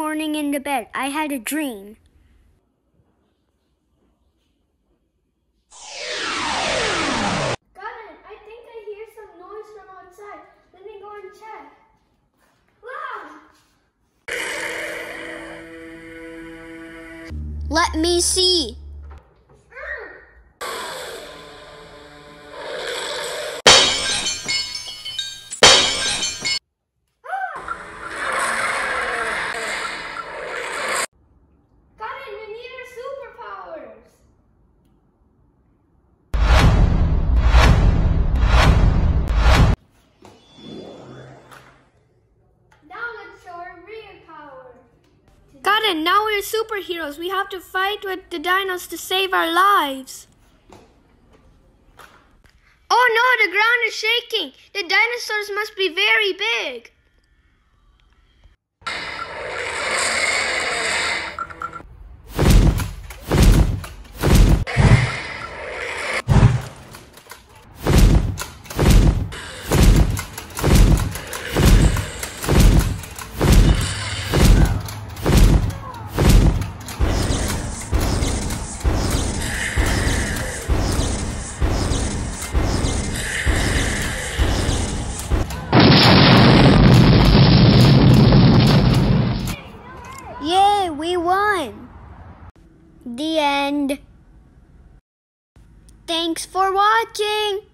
morning in the bed. I had a dream. Got it. I think I hear some noise from outside. Let me go and check. Wow! Let me see. Got it, now we're superheroes. We have to fight with the dinos to save our lives. Oh no, the ground is shaking. The dinosaurs must be very big. Yay, we won! The end. Thanks for watching!